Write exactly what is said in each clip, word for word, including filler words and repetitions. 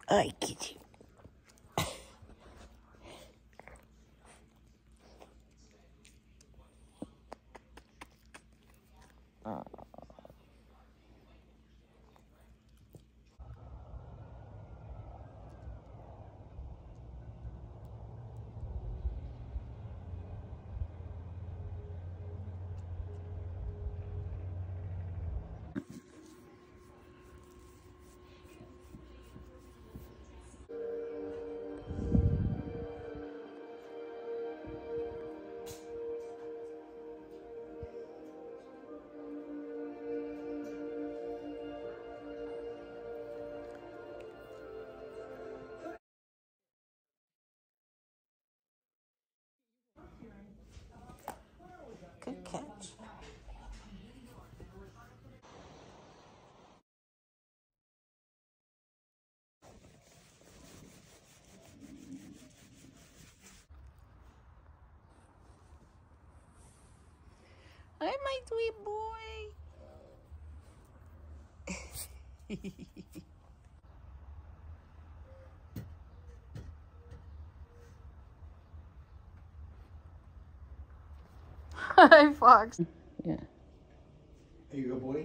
I get you. Good catch. Hi, my sweet boy. Hi, Fox. Yeah. Here you go, boy.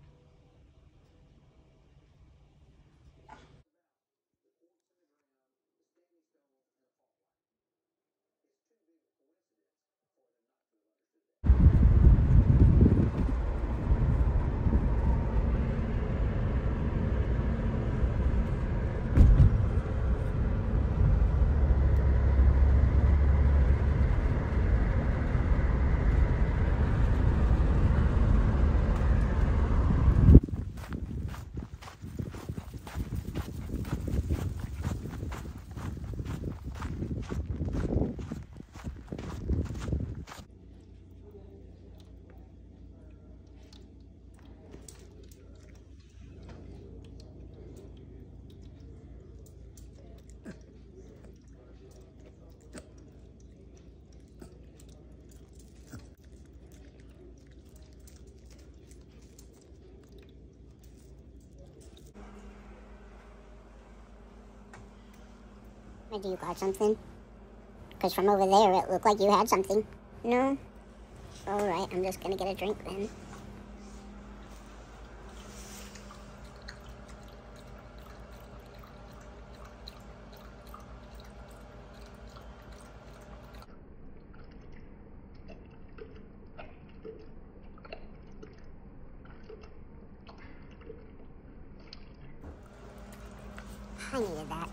Do you got something? Because from over there, it looked like you had something. No? All right, I'm just going to get a drink then. I needed that.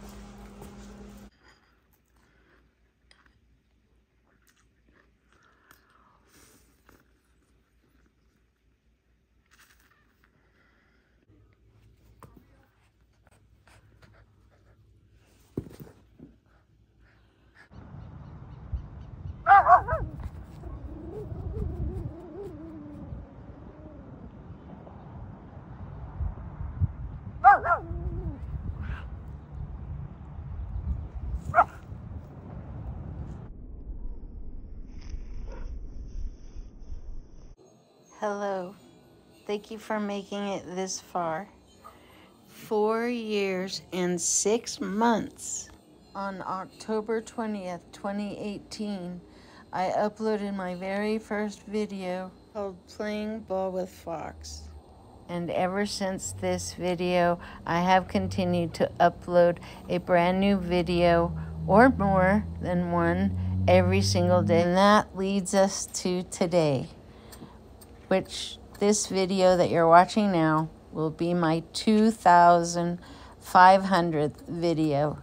Hello. Thank you for making it this far. Four years and six months. On October twentieth, twenty eighteen, I uploaded my very first video called Playing Ball with Fox. And ever since this video, I have continued to upload a brand new video or more than one every single day. And that leads us to today, which this video that you're watching now will be my two thousand five hundredth video.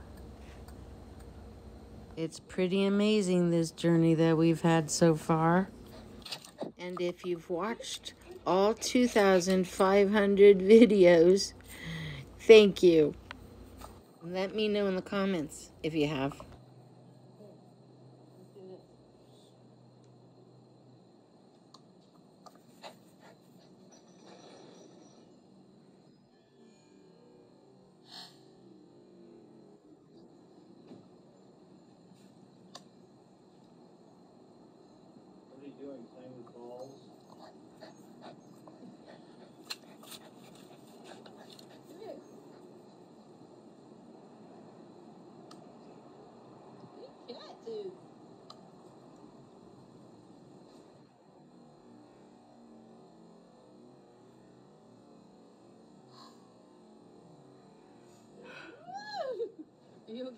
It's pretty amazing, this journey that we've had so far. And if you've watched all two thousand five hundred videos, thank you. Let me know in the comments if you have. What are you doing? Playing with balls?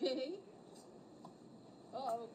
Uh-oh.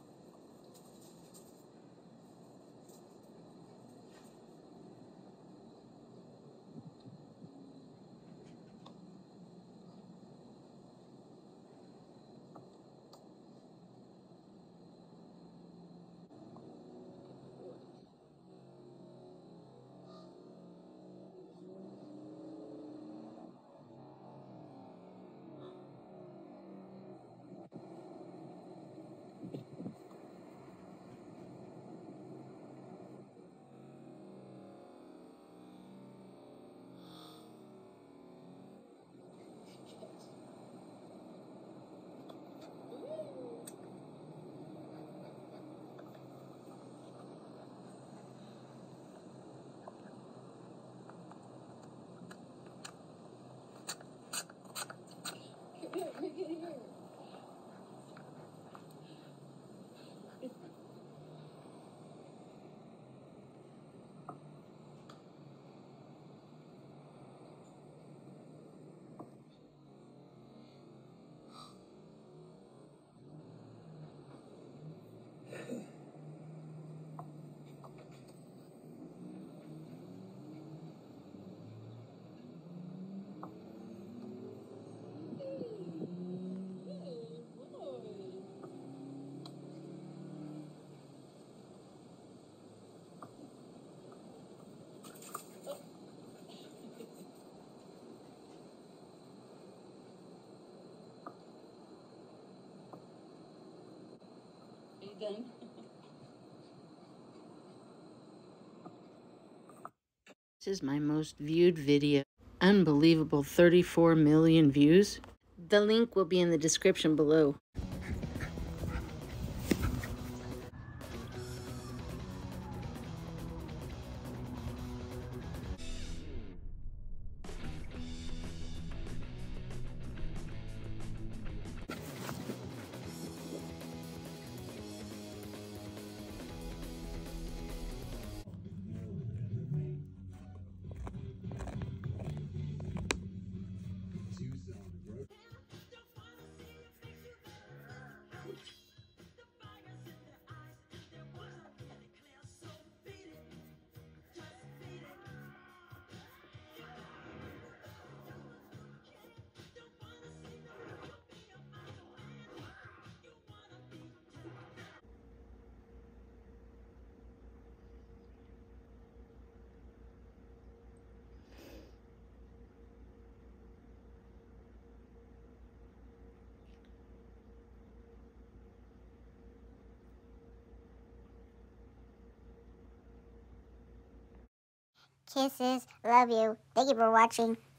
Done. This is my most viewed video. Unbelievable, thirty-four million views. The link will be in the description below. Kisses. Love you. Thank you for watching.